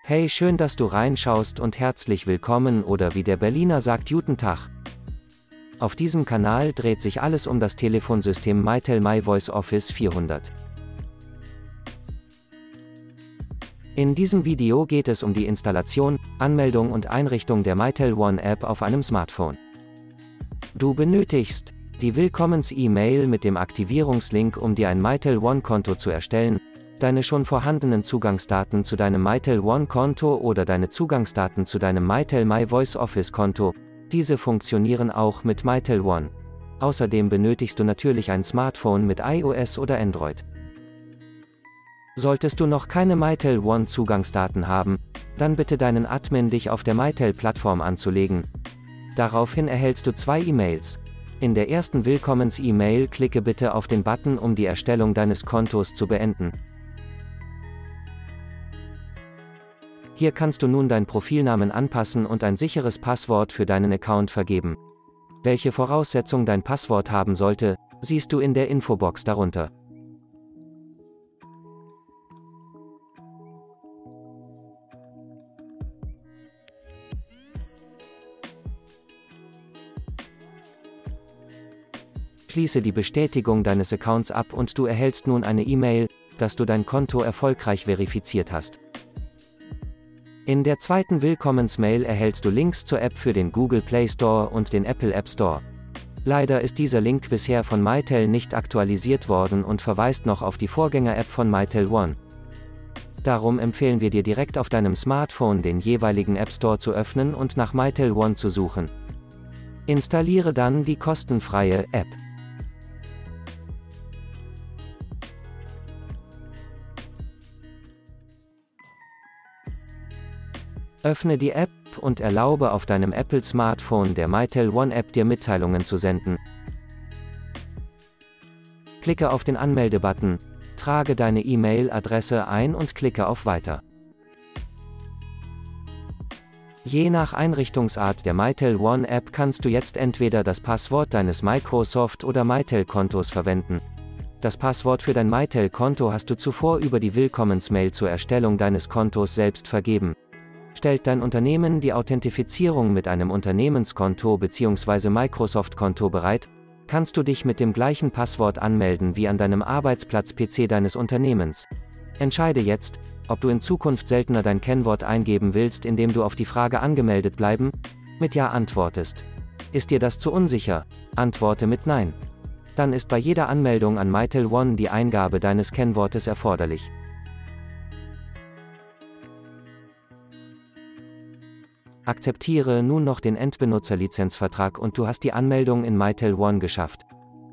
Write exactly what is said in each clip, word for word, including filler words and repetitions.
Hey, schön, dass du reinschaust und herzlich willkommen oder wie der Berliner sagt, guten Tag. Auf diesem Kanal dreht sich alles um das Telefonsystem Mitel MyVoiceOffice vierhundert. In diesem Video geht es um die Installation, Anmeldung und Einrichtung der Mitel One App auf einem Smartphone. Du benötigst die Willkommens-E-Mail mit dem Aktivierungslink, um dir ein Mitel One-Konto zu erstellen, deine schon vorhandenen Zugangsdaten zu deinem Mitel One-Konto oder deine Zugangsdaten zu deinem Mitel MyVoiceOffice-Konto. Diese funktionieren auch mit Mitel One. Außerdem benötigst du natürlich ein Smartphone mit iOS oder Android. Solltest du noch keine Mitel One Zugangsdaten haben, dann bitte deinen Admin, dich auf der Mitel-Plattform anzulegen. Daraufhin erhältst du zwei E-Mails. In der ersten Willkommens-E-Mail klicke bitte auf den Button, um die Erstellung deines Kontos zu beenden. Hier kannst du nun deinen Profilnamen anpassen und ein sicheres Passwort für deinen Account vergeben. Welche Voraussetzung dein Passwort haben sollte, siehst du in der Infobox darunter. Schließe die Bestätigung deines Accounts ab und du erhältst nun eine E-Mail, dass du dein Konto erfolgreich verifiziert hast. In der zweiten Willkommens-Mail erhältst du Links zur App für den Google Play Store und den Apple App Store. Leider ist dieser Link bisher von Mitel nicht aktualisiert worden und verweist noch auf die Vorgänger-App von Mitel One. Darum empfehlen wir dir direkt auf deinem Smartphone den jeweiligen App Store zu öffnen und nach Mitel One zu suchen. Installiere dann die kostenfreie App. Öffne die App und erlaube auf deinem Apple-Smartphone der Mitel One App dir Mitteilungen zu senden. Klicke auf den Anmelde-Button, trage deine E-Mail-Adresse ein und klicke auf Weiter. Je nach Einrichtungsart der Mitel One App kannst du jetzt entweder das Passwort deines Microsoft- oder Mitel-Kontos verwenden. Das Passwort für dein Mitel-Konto hast du zuvor über die Willkommens-Mail zur Erstellung deines Kontos selbst vergeben. Stellt dein Unternehmen die Authentifizierung mit einem Unternehmenskonto bzw. Microsoft-Konto bereit, kannst du dich mit dem gleichen Passwort anmelden wie an deinem Arbeitsplatz-P C deines Unternehmens. Entscheide jetzt, ob du in Zukunft seltener dein Kennwort eingeben willst, indem du auf die Frage "Angemeldet bleiben?" mit Ja antwortest. Ist dir das zu unsicher? Antworte mit Nein. Dann ist bei jeder Anmeldung an Mitel One die Eingabe deines Kennwortes erforderlich. Akzeptiere nun noch den Endbenutzerlizenzvertrag und du hast die Anmeldung in Mitel One geschafft.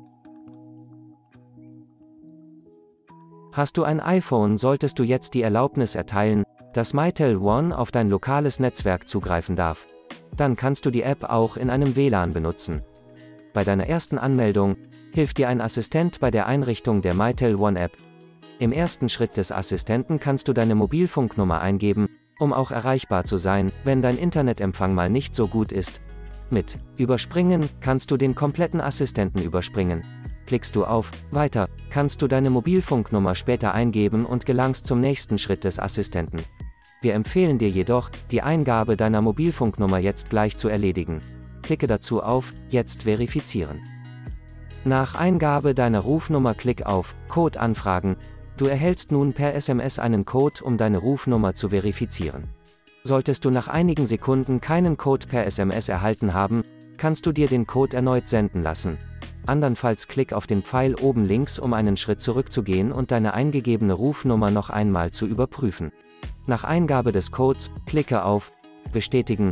Hast du ein iPhone, solltest du jetzt die Erlaubnis erteilen, dass Mitel One auf dein lokales Netzwerk zugreifen darf. Dann kannst du die App auch in einem W L A N benutzen. Bei deiner ersten Anmeldung hilft dir ein Assistent bei der Einrichtung der Mitel One App. Im ersten Schritt des Assistenten kannst du deine Mobilfunknummer eingeben, um auch erreichbar zu sein, wenn dein Internetempfang mal nicht so gut ist. Mit Überspringen kannst du den kompletten Assistenten überspringen. Klickst du auf Weiter, kannst du deine Mobilfunknummer später eingeben und gelangst zum nächsten Schritt des Assistenten. Wir empfehlen dir jedoch, die Eingabe deiner Mobilfunknummer jetzt gleich zu erledigen. Klicke dazu auf Jetzt verifizieren. Nach Eingabe deiner Rufnummer klick auf Code anfragen. Du erhältst nun per S M S einen Code, um deine Rufnummer zu verifizieren. Solltest du nach einigen Sekunden keinen Code per S M S erhalten haben, kannst du dir den Code erneut senden lassen. Andernfalls klick auf den Pfeil oben links, um einen Schritt zurückzugehen und deine eingegebene Rufnummer noch einmal zu überprüfen. Nach Eingabe des Codes, klicke auf Bestätigen.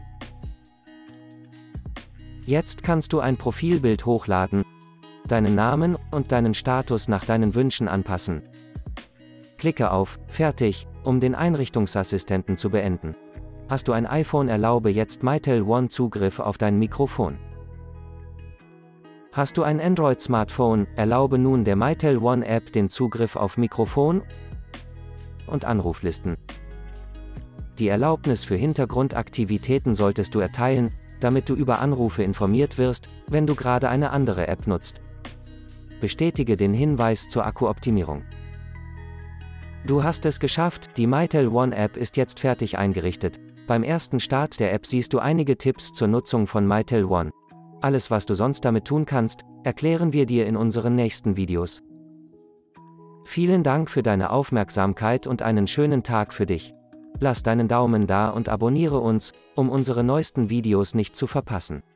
Jetzt kannst du ein Profilbild hochladen, deinen Namen und deinen Status nach deinen Wünschen anpassen. Klicke auf Fertig, um den Einrichtungsassistenten zu beenden. Hast du ein iPhone, erlaube jetzt Mitel One Zugriff auf dein Mikrofon. Hast du ein Android-Smartphone, erlaube nun der Mitel One App den Zugriff auf Mikrofon und Anruflisten. Die Erlaubnis für Hintergrundaktivitäten solltest du erteilen, damit du über Anrufe informiert wirst, wenn du gerade eine andere App nutzt. Bestätige den Hinweis zur Akkuoptimierung. Du hast es geschafft, die Mytel One App ist jetzt fertig eingerichtet. Beim ersten Start der App siehst du einige Tipps zur Nutzung von Mytel One. Alles, was du sonst damit tun kannst, erklären wir dir in unseren nächsten Videos. Vielen Dank für deine Aufmerksamkeit und einen schönen Tag für dich. Lass deinen Daumen da und abonniere uns, um unsere neuesten Videos nicht zu verpassen.